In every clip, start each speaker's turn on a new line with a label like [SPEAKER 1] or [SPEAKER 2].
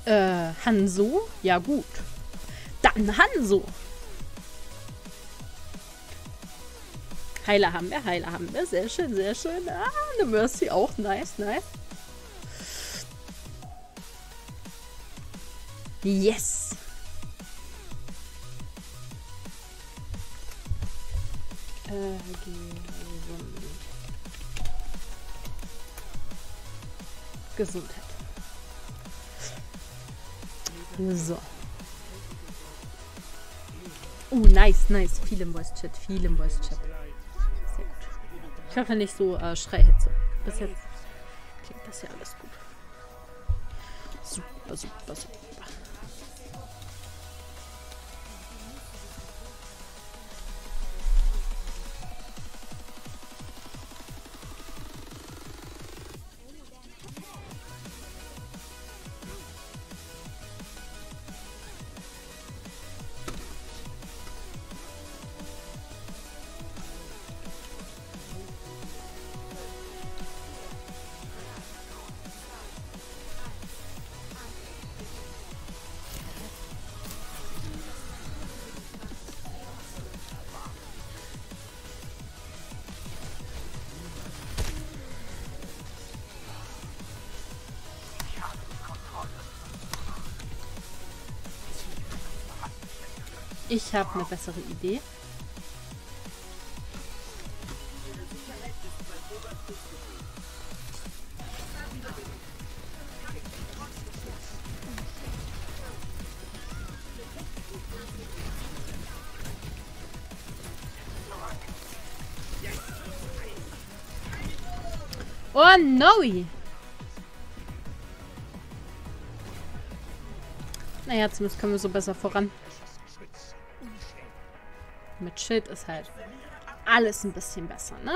[SPEAKER 1] Hanzo? Ja gut. Dann Hanzo. Heiler haben wir, Heiler haben wir. Sehr schön, sehr schön. Ah, eine Mercy auch. Nice, nice. Yes. Gesundheit. So. Nice, nice. Viel im Voice-Chat, viel im Voice-Chat. Sehr gut. Ich hoffe nicht so Schreihitze. Bis jetzt klingt das ja alles gut. Super, super, super. Ich habe eine bessere Idee. Oh no! Naja, zumindest kommen wir so besser voran. Mit Schild ist halt alles ein bisschen besser, ne?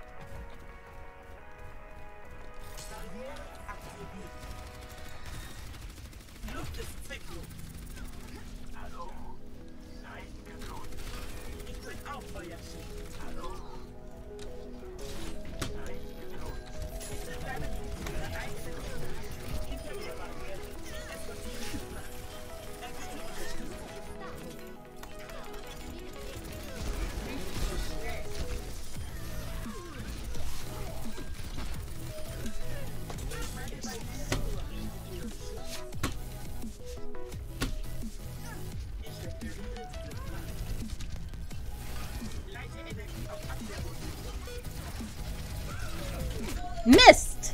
[SPEAKER 1] Mist!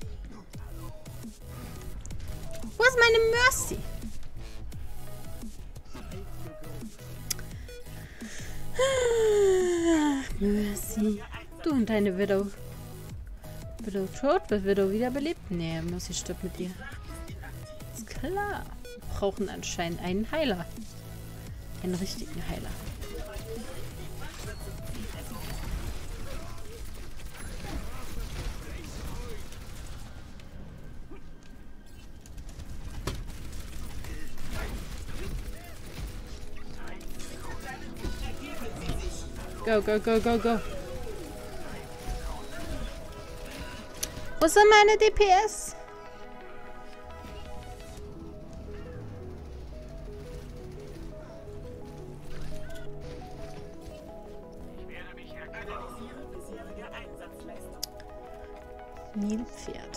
[SPEAKER 1] Wo ist meine Mercy? Mercy. Du und deine Widow. Widow tot? Wird Widow wiederbelebt? Nee, Mercy stirbt mit dir. Ist klar. Wir brauchen anscheinend einen Heiler. Einen richtigen Heiler. Go, go, go, go, go. Wo sind meine DPS? Nilpferd.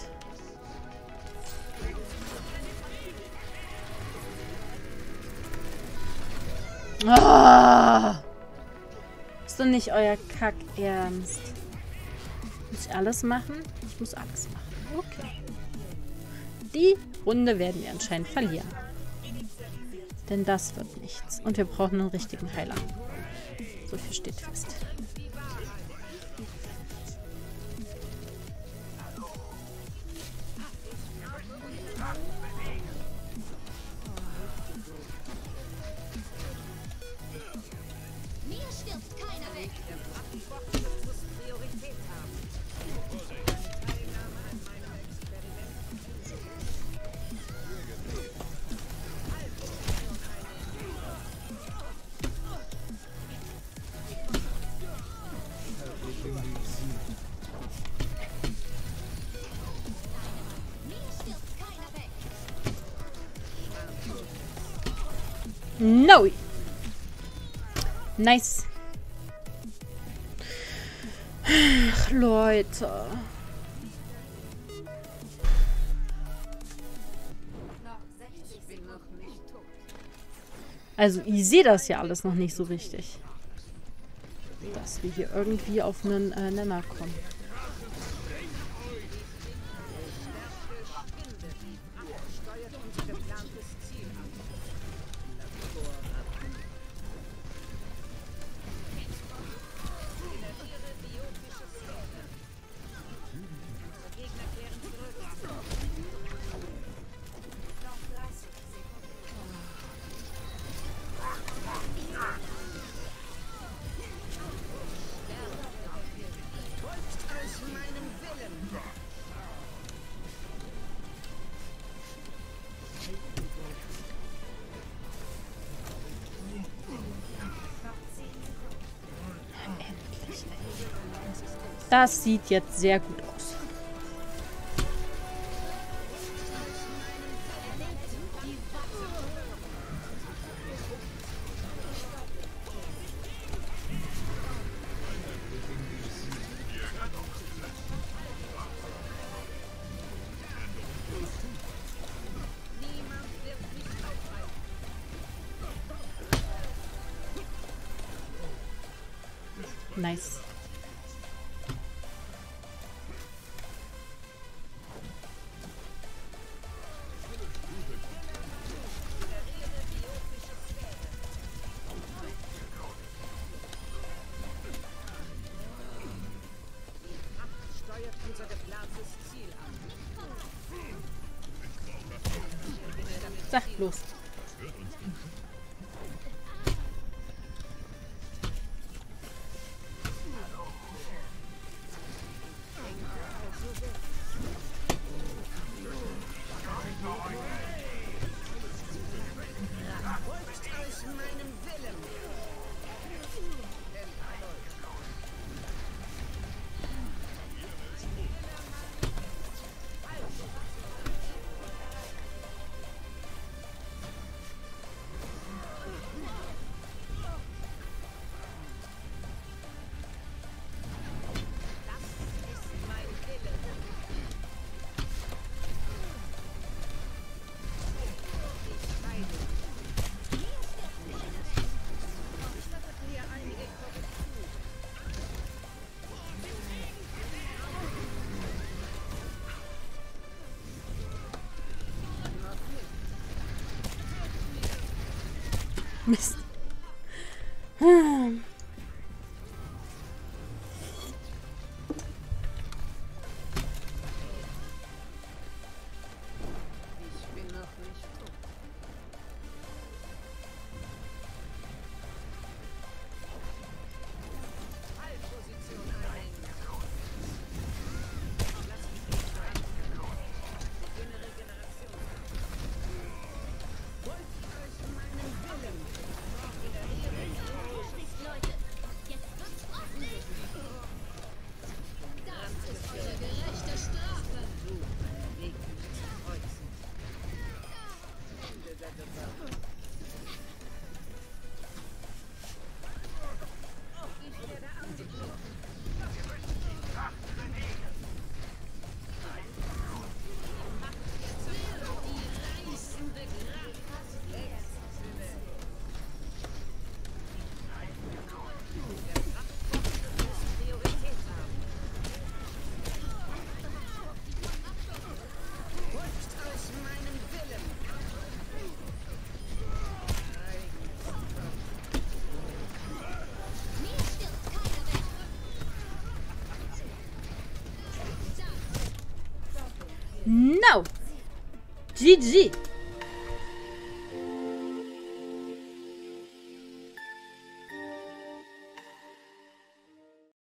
[SPEAKER 1] Ah! Ist doch nicht euer Kack-Ernst. Muss ich alles machen? Ich muss alles machen. Okay. Die Runde werden wir anscheinend verlieren. Denn das wird nichts. Und wir brauchen einen richtigen Heiler. So viel steht fest. No. Nice. Ach, Leute. Also, ich sehe das ja alles noch nicht so richtig. Dass wir hier irgendwie auf einen Nenner kommen. Das sieht jetzt sehr gut aus. Nice. Sag bloß. Mist. No! GG!